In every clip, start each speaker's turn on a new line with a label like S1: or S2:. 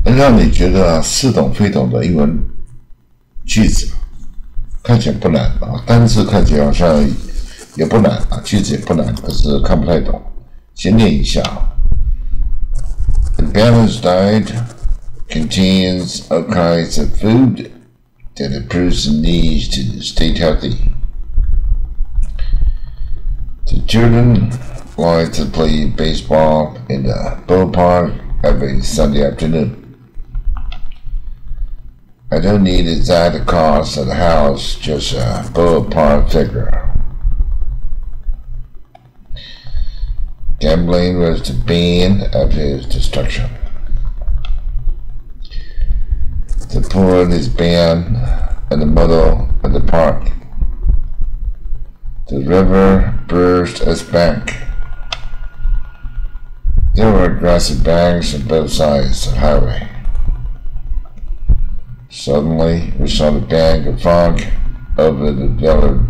S1: 让你觉得似懂非懂的英文句子，看起来不难啊，单词看起来好像也不难啊，句子也不难，可是看不太懂。先念一下。A balanced diet contains all kinds of food that a person needs to stay healthy. The children like to play baseball in the ballpark every Sunday afternoon. I don't need exact cost of the house, just a ballpark figure. Gambling was the bane of his destruction. The pool is banned in the middle of the park. The river burst its bank. There were grassy banks on both sides of the highway. Suddenly, we saw the bank of fog over the village.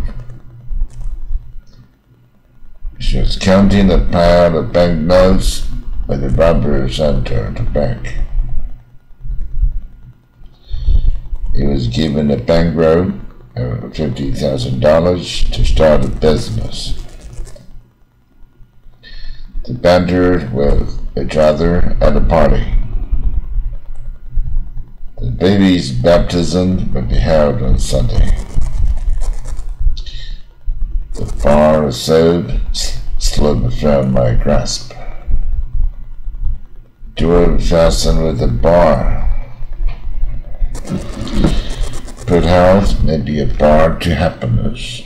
S1: She was counting a pile of banknotes when the robbers entered the bank. He was given a bankroll of $50,000 to start a business. They bantered with each other at a party. The baby's baptism would be held on Sunday. The bar of soap slid from my grasp. Door fastened with a bar. Good health may be a bar to happiness.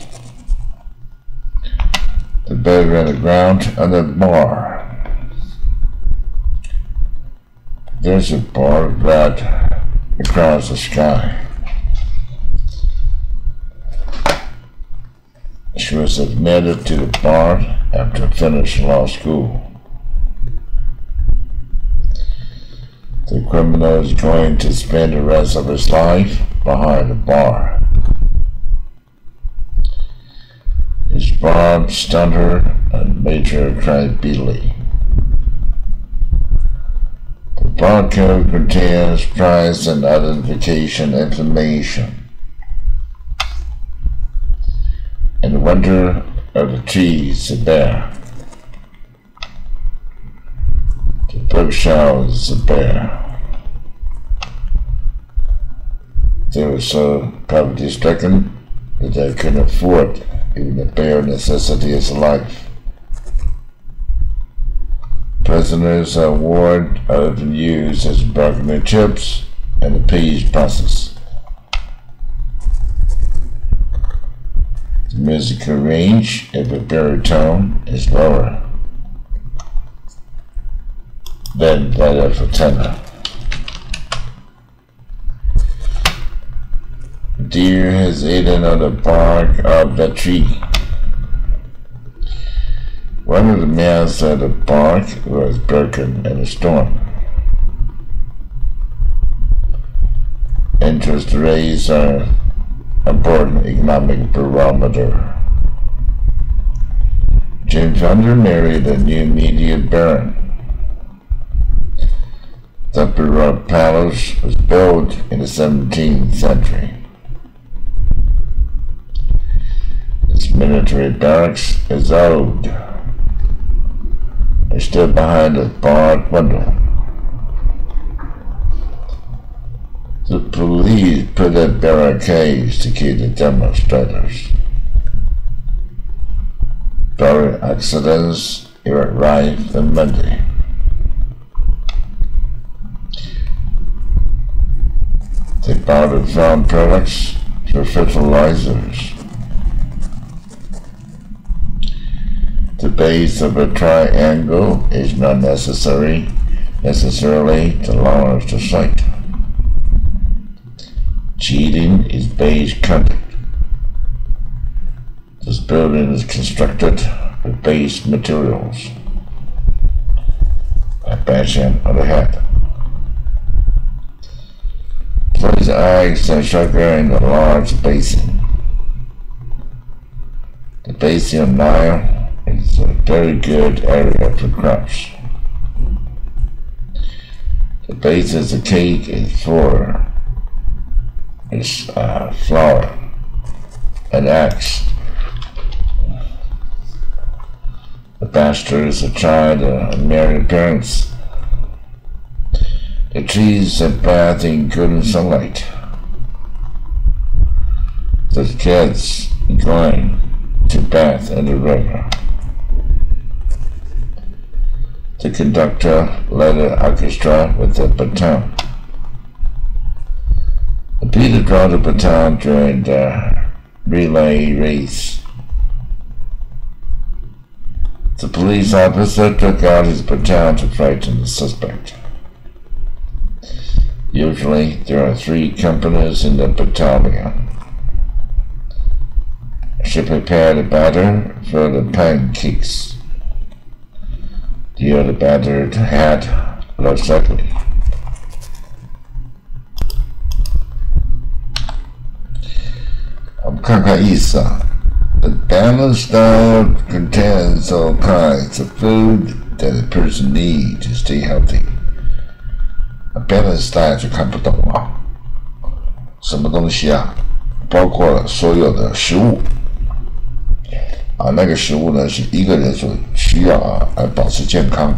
S1: The bed ran aground on the bar. There's a bar of red across the sky. She was admitted to the bar after finishing law school. The criminal is going to spend the rest of his life behind the bar. His bond stunned her and made her cry bitterly. The barcode contains price and identification information. In the winter of the trees, a bear. The bookshelves, a bear. They were so poverty-stricken that they couldn't afford even the bare necessities of life. Prisoners are warned often used as bargaining chips in the peace process. The musical range of a baritone is lower than that of a tenor. A deer has eaten on the bark of the tree. One of the masts of the bark was broken in a storm. Interest rates are important economic barometer. Jane Fonda married a new media baron. The Baroque Palace was built in the 17th century. Its military barracks is old. They stood behind a barred window. The police put up barricades to keep the demonstrators. Car accidents were rife on Monday. They bought farm products for fertilizers. The base of a triangle is not necessarily to launch the site. Cheating is base conduct. This building is constructed with base materials. A passion on the head. Place eggs and sugar in a large basin. The basin of Nile is a very good area for crops. The base of the cake is flour and eggs. The bachelor is a child of married parents. The trees are bathed in golden sunlight. The kids going to bathe in the river. The conductor led the orchestra with the baton. The Peter draw the baton during the relay race. The police officer took out his baton to frighten the suspect. Usually, there are 3 companies in the battalion. She prepared the batter for the pancakes. The other battered hat looks ugly. The balanced diet contains all kinds of food that a person needs to stay healthy. A balanced diet 就看不懂啊，什么东西啊？包括了所有的食物啊，那个食物呢是一个人所需要啊，来保持健康。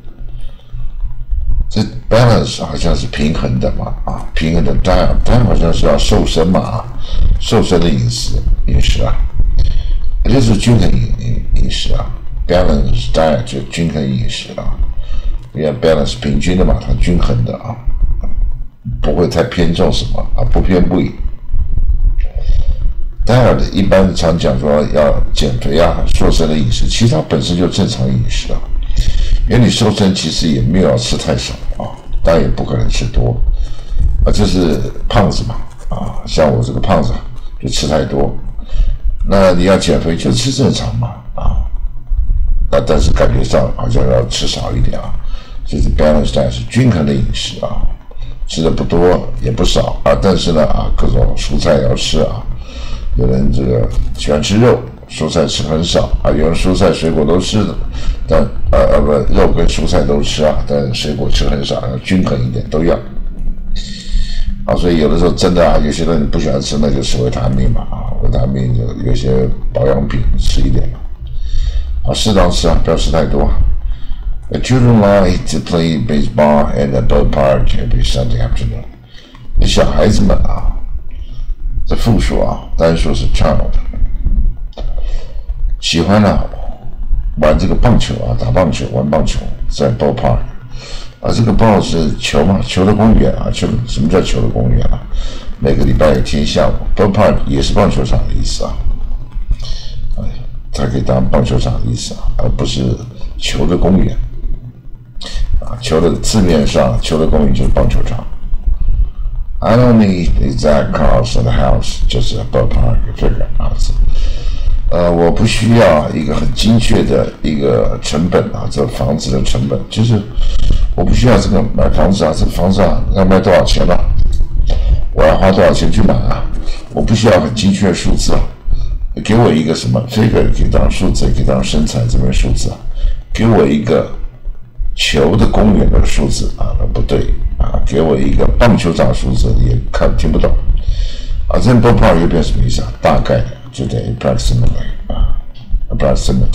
S1: 这 balance 好像是平衡的嘛啊，平衡的 diet 好像是要瘦身嘛啊，瘦身的饮食啊。也就是均衡饮食啊 ，balance diet 就均衡饮食啊，因为 balance 平均的嘛，它均衡的啊，不会太偏重什么啊，不偏不倚。diet 一般常讲说要减肥啊、瘦身的饮食，其实它本身就正常饮食啊，因为你瘦身其实也没有要吃太少啊，当然也不可能吃多啊，这是胖子嘛啊，像我这个胖子就吃太多。那你要减肥就吃正常嘛啊，那但是感觉上好像要吃少一点啊，就是 balance diet 是均衡的饮食啊，吃的不多也不少啊，但是呢啊各种蔬菜要吃啊，有人这个喜欢吃肉，蔬菜吃很少啊，有人蔬菜水果都吃的，但肉跟蔬菜都吃啊，但水果吃很少，要均衡一点都要。啊，所以有的时候真的啊，有些人你不喜欢吃，那就吃维他命嘛啊，维他命就有些保养品吃一点嘛，啊，适当吃啊，不要吃太多。The children like to play baseball in the ballpark every Sunday afternoon. 那小孩子们啊，这复数啊，单数是 child， 喜欢啊玩这个棒球啊，打棒球、玩棒球，在 ballpark。啊，这个 ball 是球嘛，球的公园啊，球什么叫球的公园啊？每个礼拜天下午 ，ballpark 也是棒球场的意思啊，它可以当棒球场的意思啊，而不是球的公园啊。球的字面上，球的公园就是棒球场。I don't need exact cost of the house, just a ballpark figure 啊。我不需要一个很精确的一个成本啊，这房子的成本就是我不需要这个买房子啊，这房子啊要卖多少钱啊，我要花多少钱去买啊，我不需要很精确的数字啊，给我一个什么 figure 可以当数字，也可以当生产这边数字啊，给我一个球的公园的数字啊，那不对啊，给我一个棒球场数字也听不懂啊，这 ballpark 又变什么意思啊？大概的。就等于 approximate 啊 ，approximate，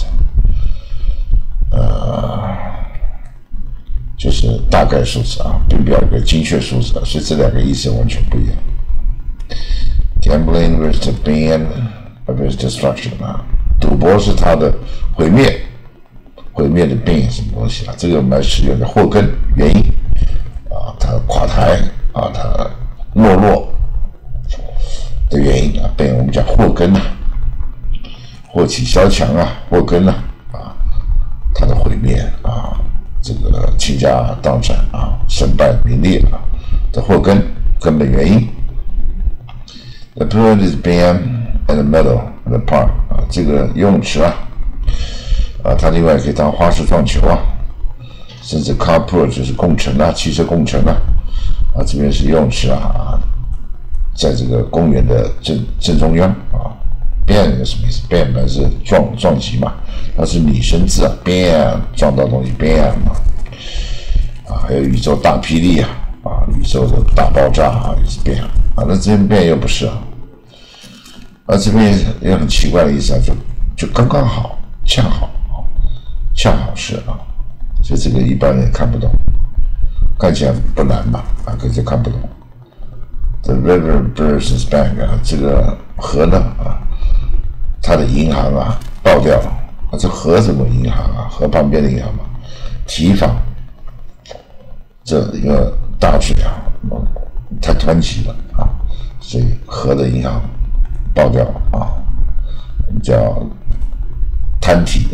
S1: 就是大概数字啊，并不要一个精确数字啊，所以这两个意思完全不一样。Gambling is the bane of his destruction 啊，赌博是他的毁灭，毁灭的 bane 什么东西啊？这个我们来使用的祸根原因啊，他垮台啊，他没落。的原因啊，被我们讲祸根啊，祸起萧墙啊，祸根啊，它的毁灭啊，这个倾家荡产啊，身败名裂啊的祸根根本原因。The pool is being in the middle of the park 啊，这个游泳池啊，它另外可以当花式撞球啊，甚至 carpool 就是共乘啊，汽车共乘啊，这边是游泳池啊。在这个公园的正中央啊 ，bang 什么意思 ？bang 本来是撞击嘛，它是拟声字啊 ，bang 撞到东西 bang 嘛， 还有宇宙大霹雳宇宙的大爆炸也是变那这边变又不是这边也很奇怪的意思就刚刚好，恰好是所以这个一般人看不懂，看起来不难吧可是看不懂。The river bursts its bank 这个河呢它的银行爆掉了这河怎么银行河旁边的银行嘛，堤防这一个大水太湍急了所以河的银行爆掉了我们叫坍堤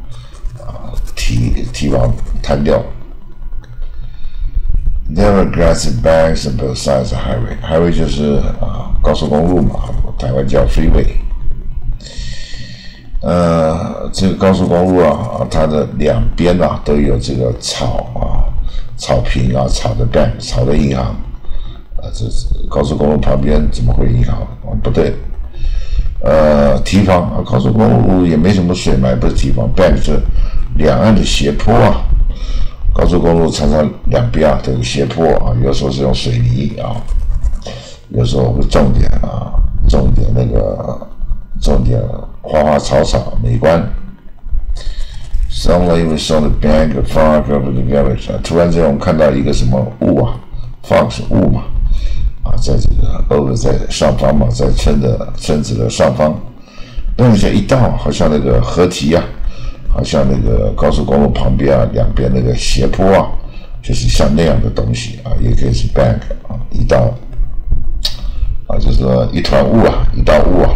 S1: 堤防坍掉了。There are grassy banks on both sides of highway 就是高速公路嘛，台湾叫 freeway。这个高速公路它的两边都有这个草坪草的 bank 草的银行这高速公路旁边怎么会银行不对堤防高速公路也没什么水嘛，也不是堤防 bank 是两岸的斜坡高速公路常常两边都有斜坡有时候是用水泥有时候会种点花花草草美观。Suddenly we saw the bank far over the village 突然间我们看到一个什么雾fog 是雾嘛在这个 over 在上方嘛，在村子的上方，那一道好像那个河堤好像那个高速公路旁边两边那个斜坡就是像那样的东西也可以是 bank 一道就是说一团雾一道雾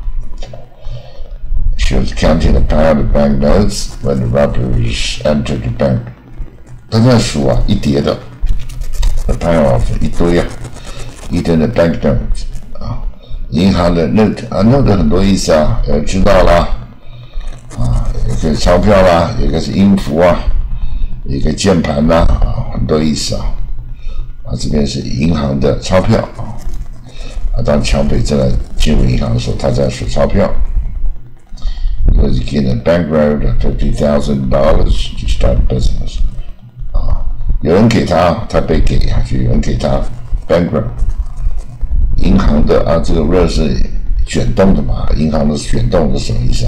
S1: She was counting the pile of banknotes when the robbers entered the bank. 他在数一叠的 the pile of 一堆一堆的 banknotes 银行的 note note 很多意思知道啦一个钞票啦，一个是音符一个键盘啦很多意思这边是银行的钞票当抢匪正在进入银行的时候，他在数钞票。Was getting a bank note of $50,000 to start business 有人给他被给就有人给他 bank note 银行的这个 note 是卷动的嘛，银行的卷动是什么意思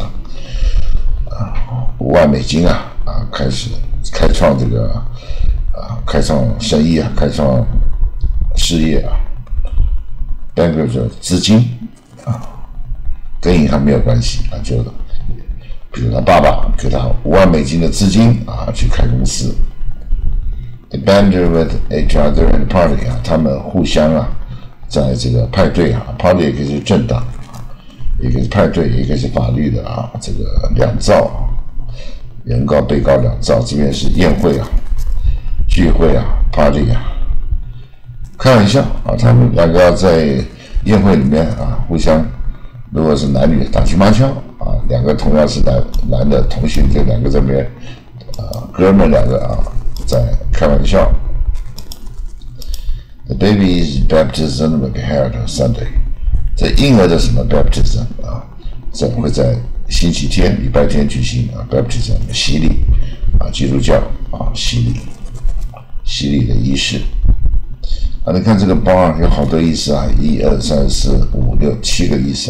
S1: 5万美金开始开创这个开创生意开创事业bank note 就是资金跟银行没有关系就比如他爸爸给他5万美金的资金去开公司。They banter with each other in party 他们互相在这个派对party 也可以是政党一个是派对也可以是法律的这个两造原告被告两造，这边是宴会聚会party 开玩笑他们两个在宴会里面互相如果是男女打情骂俏两个同样是男的同性，这两个这边哥们两个在开玩笑。The baby's baptism will be held on Sunday 这婴儿的什么 baptism 这会在星期天礼拜天举行baptism 洗礼基督教洗礼的仪式你看这个包有好多意思1、2、3、4、5、6、7个意思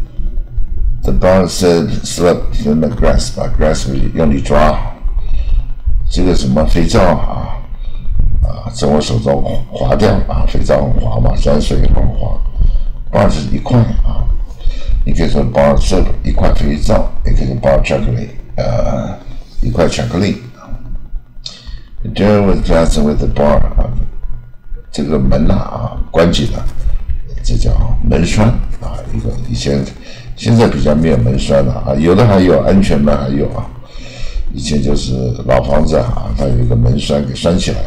S1: The ball said slip in the grass 把 grass 用力抓这个什么肥皂从我手中滑掉肥皂很滑嘛，沾水很滑bar 是一块你可以说 bar soap 一块肥皂，也可以说 bar chocolate 一块巧克力。The door was fastened with the bar 这个门关紧了，这叫门栓一个以前现在比较没有门栓了有的还有安全门还有以前就是老房子它有一个门栓给栓起来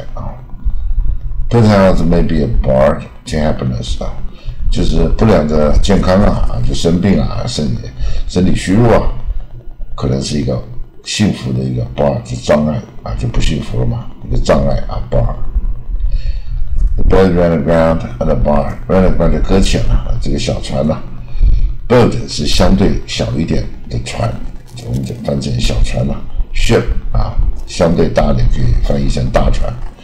S1: Put out maybe a bar to happiness 就是不良的健康就生病身体虚弱可能是一个幸福的一个 bar 是障碍就不幸福了嘛，一个障碍bar。The boat ran aground at the bar ran aground 就搁浅了这个小船boat 是相对小一点的船，我们就翻成小船ship 相对大点可以翻译成大船。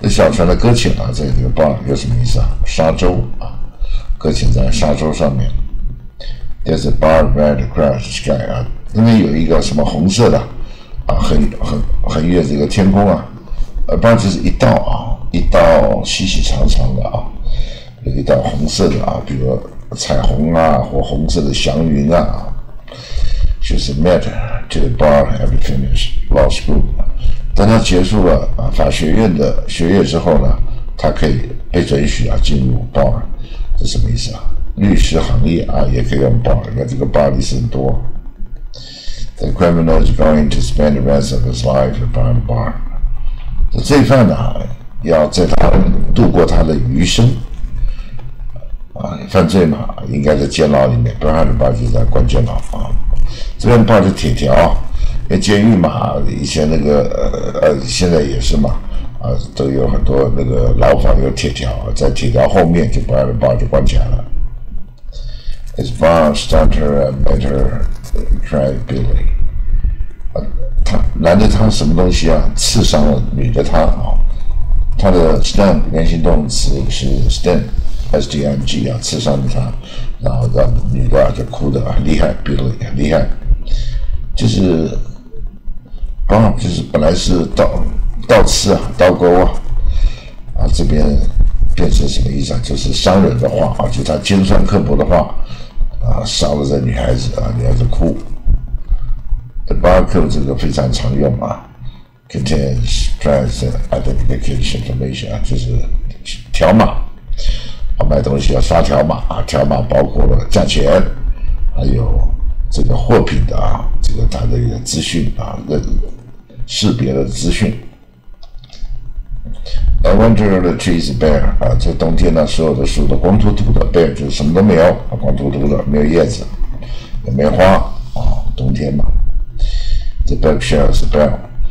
S1: 小船的搁浅啊，在这个 bar 有什么意思啊？沙洲啊，搁浅在沙洲上面。There's a bar right across the sky 啊，那边有一个什么红色的啊，横越这个天空啊。bar 就是一道啊，一道细细长长的啊，有一道红色的啊，比如彩虹啊，或红色的祥云啊。就是 met to the bar having finished law school。当他结束了啊法学院的学业之后呢，他可以被准许啊进入 bar， 这什么意思啊？律师行业啊也可以用 bar， 你看这个 bar 例子很多。The criminal is going to spend the rest of his life behind the bar。这罪犯呢要在他度过他的余生啊，犯罪嘛应该在监牢里面 ，behind the bar 就在关监牢啊。这边 bar 是铁条。因为监狱嘛，以前那个现在也是嘛，啊，都有很多那个牢房有铁条，在铁条后面就把bar就关起来了。His bar starter made her cry Billy。他男的他什么东西啊？刺伤了女的他啊。他的 sting 原形动词是 sting，S-T-I-N-G 啊，刺伤了他，然后让女的就哭的很厉害 ，Billy 很厉害，就是。就是本来是倒刺啊，刀钩啊，这边变成什么意思啊？就是伤人的话啊，就他尖酸刻薄的话啊，伤了这女孩子啊，女孩子哭。The barcode 这个非常常用啊 ，contains price identification information 啊，就是条码。买东西要刷条码啊，条码包括了价钱，还有这个货品的啊，这个它的一个资讯啊，识别的资讯。I winter the trees bare 啊，这冬天呢，所有的树都光秃秃的 ，bare 就是什么都没有，光秃秃的，没有叶子，也没花啊，冬天嘛。The bookshelves bare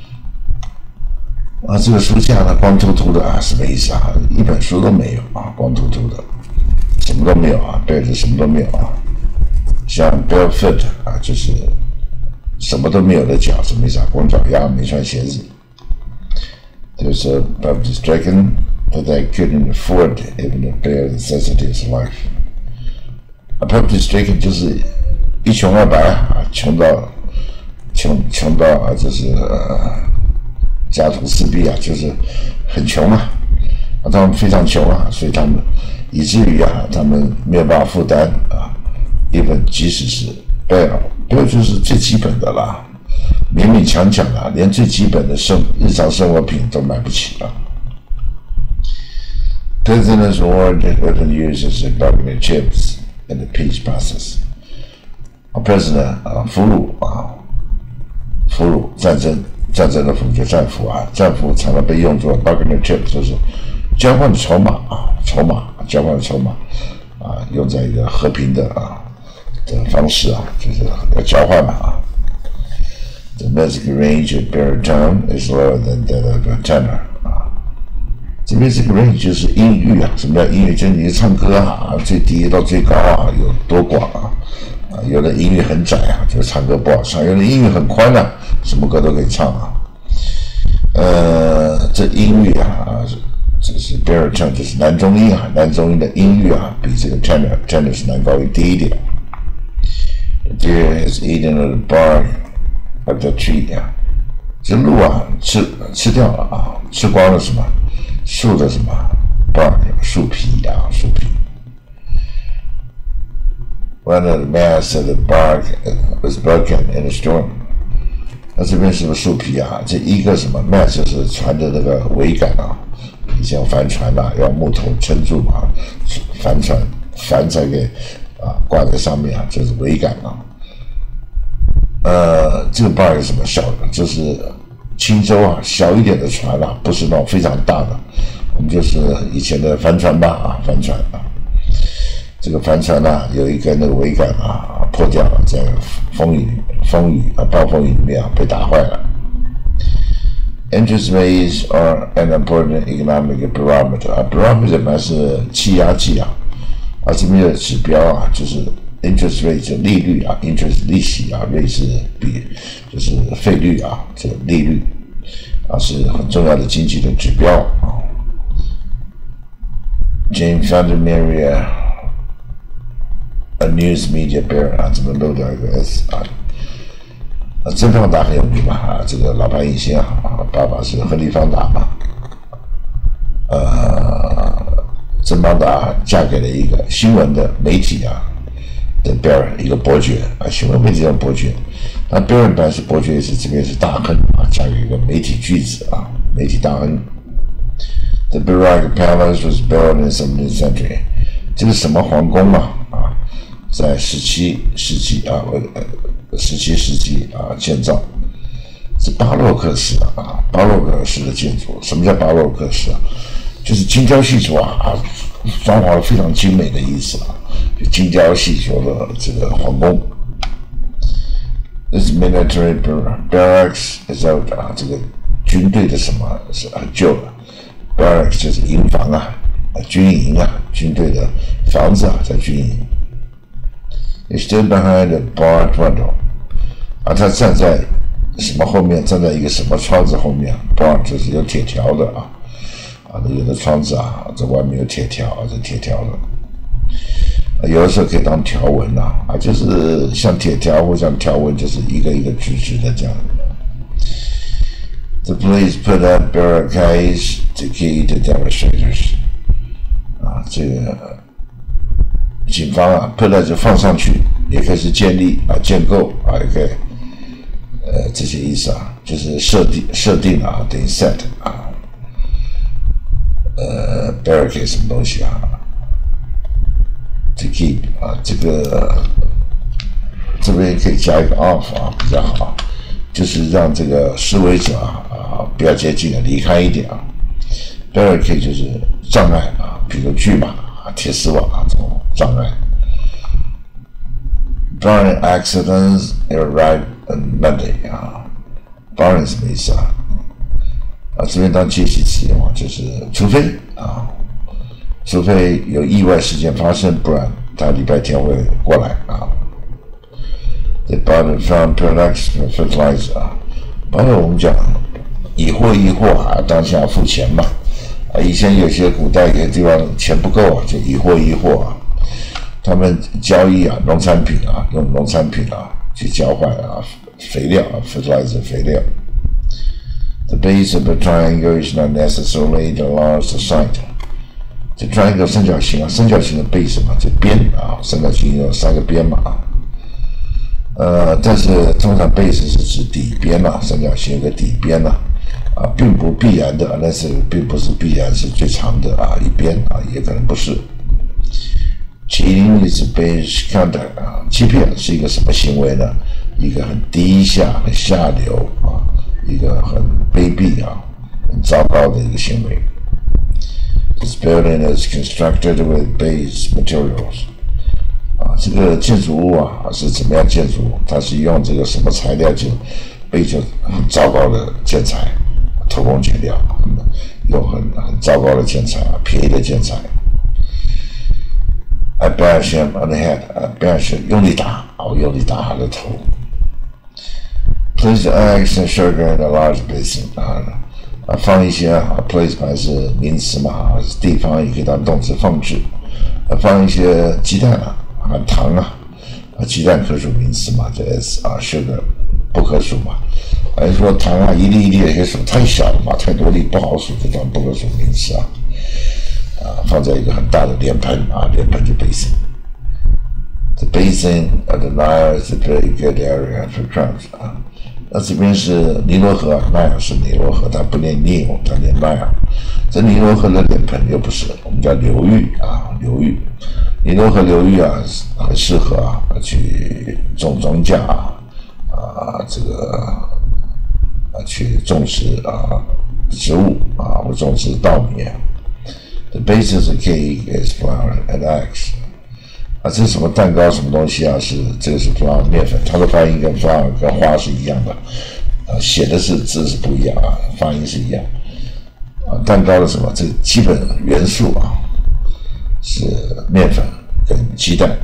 S1: 啊，这个书架呢，光秃秃的啊，什么意思啊？一本书都没有啊，光秃秃的，什么都没有啊 ，bare 是什么都没有啊。像 barefoot 啊，就是什么都没有的脚，什么意思啊？光脚丫，没穿鞋子。There's a poverty stricken that they couldn't afford even the bare necessities of life. A poverty stricken 就是一穷二白啊，穷到啊，就是家徒四壁啊，就是很穷啊，他们非常穷啊，所以他们以至于啊，他们没有办法负担啊。even 即使是 bare 就是最基本的啦，勉勉强强的，连最基本的日常生活品都买不起了。Prisoners were often used as bargaining chips in the peace process. A prisoner 俘虏战争的俘就战俘啊，战俘常常被用作 bargaining chip， 就是交换的筹码啊，交换的筹码啊，用在一个和平的方式啊，就是要交换嘛啊。The music range of baritone is lower than that of a tenor 啊。这边这个 range 就是音域啊，什么叫音域？就是你唱歌啊，最低到最高啊，有多广啊？有的音域很窄啊，就是唱歌不好唱；有的音域很宽啊，什么歌都可以唱啊。这音域啊，这是 baritone， 就是男中音啊，男中音的音域啊，比这个 tenor 是男高音低一点。The deer has eaten the bark of the tree 啊，这鹿啊吃掉了啊，吃光了什么树的什么 bark 树皮啊，树皮。One of the masts of the bark was broken in a storm。那这边是不是树皮啊？这一个什么 mast 就是船的那个桅杆啊，以前帆船啊要木头撑住嘛，帆才给挂在上面啊，就是桅杆啊。这个 bark 是什么小的？就是轻舟啊，小一点的船啊，不是那种非常大的。我们就是以前的帆船吧啊，帆船啊。这个帆船啊，有一根那个桅杆啊破掉了，在暴风雨里面啊被打坏了。Interest rates are an important economic barometer。barometer 嘛是气压计啊，这边的指标啊就是 interest rate 就利率啊 ，interest 利息啊 ，rate 是就是费率啊，这个利率啊是很重要的经济的指标啊。 Jane Vandermeer a news media bear 啊，这边漏掉一个 s 啊。曾方达很有名嘛啊，这个老牌影星啊，爸爸是亨利方达嘛。曾方达嫁给了一个新闻的媒体啊的 Baron 一个伯爵啊，新闻媒体的伯爵。那 Baron 本来是伯爵，这边是大亨啊，嫁给一个媒体巨子啊，媒体大亨。The Barak Palace was built in the 17th century。这个什么皇宫啊，在17世纪啊，17世纪啊建造，是巴洛克式啊，巴洛克式的建筑。什么叫巴洛克式啊？就是精雕细琢啊，装潢非常精美的意思啊，就精雕细琢的这个皇宫。This military barracks is out 啊，这个军队的什么是很旧了 ，barracks 就是营房啊，军营啊，军队的房子啊，在军营。He stood behind a barred window 啊，他站在什么后面？站在一个什么窗子后面 ？bar 就是有铁条的啊。有的窗子啊，这外面有铁条啊，这铁条的，有的时候可以当条纹啊，就是像铁条或像条纹，就是一个一个直直的这样。The police put up barricades to keep the demonstrators 啊，这个警方啊 ，put up 就放上去，也可以是建立啊、建构啊，也可以这些意思啊，就是设定啊，等于 set 啊。barricade 什么东西啊 ？to keep 啊，这边可以加一个 off 啊，比较好，就是让这个示威者啊不要接近啊，离开一点啊。barricade 就是障碍啊，比如巨马啊、铁丝网啊这种障碍。Barring accidents arrived on Monday 啊 ，barring 什么意思啊？这边当阶级词用啊，就是除非有意外事件发生，不然他礼拜天会过来啊。They bought and found products for fertilizer 啊，包括我们讲以货易货啊，当下付钱嘛啊。以前有些古代有些地方钱不够啊，就以货易货啊，他们交易啊，农产品啊，用农产品啊去交换啊，肥料啊 ，fertilizer 肥料。The base of the triangle is not necessarily the largest site。这 triangle 三角形啊，三角形的 base 嘛，这边啊，三角形有三个边嘛但是通常 base 是指底边嘛，三角形有个底边嘛并不必然的，但是并不是必然是最长的一边也可能不是。Cheating is base conduct 欺骗是一个什么行为呢？一个很低下、很下流一个很卑鄙很糟糕的一个行为。This building is constructed with base materials 这个建筑物是怎么样建筑物？它是用这个什么材料就很糟糕的建材，偷工减料，用很糟糕的建材便宜的建材。I bash him on the head. Bash 用力打用力打他的头。Place the eggs and sugar in a large basin 放一些place 本来是名词嘛地方也可以当动词放置，放一些鸡蛋糖鸡蛋可数名词嘛，这 s sugar 不可数嘛，说糖一粒一粒的可以数，太小了嘛，太多粒不好数，就当不可数名词放在一个很大的脸盆脸盆就 basin。The basin of the Nile is a very good area for crowds 那这边是尼罗河，奈尔是尼罗河，它不念尼罗，它念奈尔。这尼罗河的脸盆又不是，我们叫流域流域。尼罗河流域很适合去种庄稼这个去种植植物或种植稻米。The basis of cake is flour and eggs。这是什么蛋糕什么东西这个是 flour 面粉，它的发音跟 flour 跟花是一样的写的是字是不一样发音是一样蛋糕的什么这个基本元素是面粉跟鸡蛋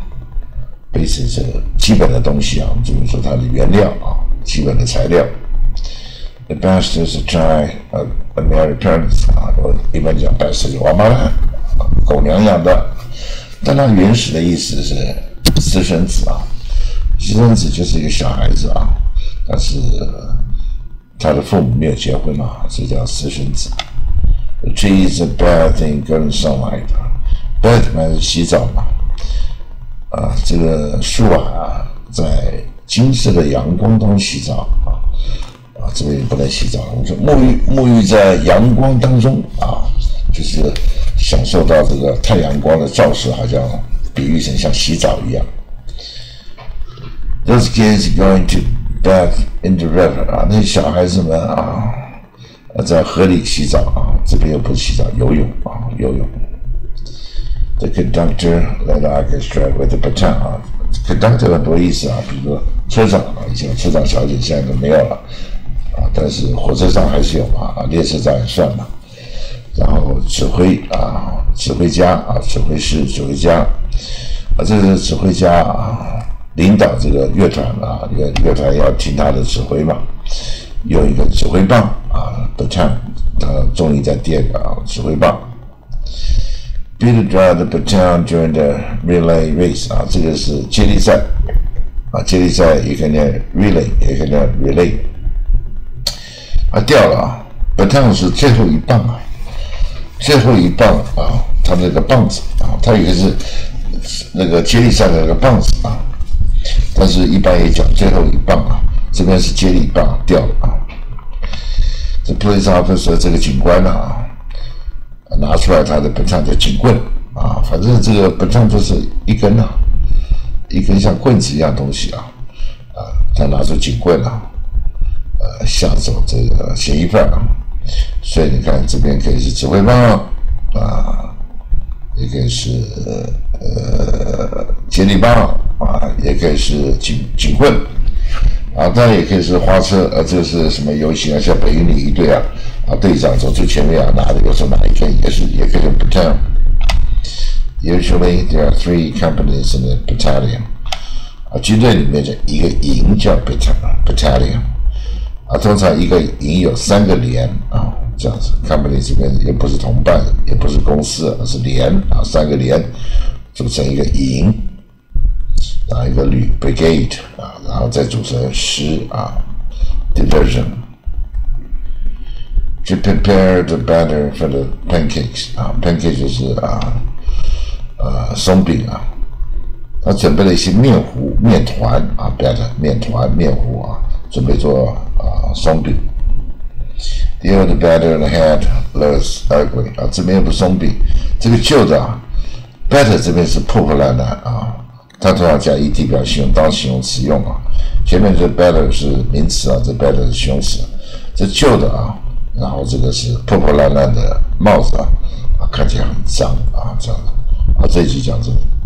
S1: base 是基本的东西我们就是说它的原料基本的材料。The best is to try American parents 我一般讲 best 是王八蛋狗娘养的。但它原始的意思是私生子啊，私生子就是一个小孩子啊，但是他的父母没有结婚嘛，这叫私生子。The tree is a bad thing going sunlight. Bad 是洗澡嘛，这个树啊，在金色的阳光中洗澡啊，这边不能洗澡。我说沐浴在阳光当中啊，就是享受到这个太阳光的照射，好像比喻成像洗澡一样。Those kids going to bath in the river 啊，那些小孩子们啊，在河里洗澡啊，这边又不是洗澡，游泳啊，游泳。The conductor led the orchestra with the baton 啊 ，conductor 很多意思啊，比如说车长啊，以前车长小姐现在都没有了啊，但是火车上还是有嘛，列车长也算嘛。然后指挥啊，指挥家啊，指挥师、指挥家啊，这个指挥家啊，领导这个乐团啊，乐团要听他的指挥嘛，有一个指挥棒啊 ，baton， 他重力在第二个啊，指挥棒。Peter drive the baton during the relay race 啊，这个是接力赛啊，接力赛也可以念 relay， 也可以念 relay。掉了啊 ，baton 是最后一棒啊。最后一棒啊，他那个棒子啊，他以为是那个接力赛的那个棒子啊，但是一般也讲最后一棒啊，这边是接力棒掉了啊。这 police officer 这个警官啊，拿出来他的baton的警棍啊，反正这个baton就是一根啊，一根像棍子一样东西啊，他拿出警棍啊，吓走这个嫌疑犯啊。所以你看，这边可以是指挥棒啊，也可以是接力棒啊，也可以是警棍啊，当然也可以是花车这个是什么游行啊？像北一女一队啊，队长走最前面啊，拿的有时候拿一根也可以用 baton。Usually there are 3 companies in a battalion。军队里面的一个营叫 battalion。通常一个营有3个连啊，这样子 ，company 这边也不是同伴，也不是公司，而是连啊，3个连组成一个营，然后一个旅 brigade 啊，然后再组成师啊 division。To prepare the batter for the pancakes 啊 ，pancake 就是松饼啊，他准备了一些面糊、面团啊 ，batter 面团、面糊啊。准备做松饼。The old batter had less ugly 啊，这边又不是松饼，这个旧的batter 这边是破破烂烂啊，它通常加 ed 表形容当形容词用啊。前面这 batter 是名词啊，这 batter 是形容词。这旧的啊，然后这个是破破烂烂的帽子啊，看起来很脏啊，这样的。这一集讲这里。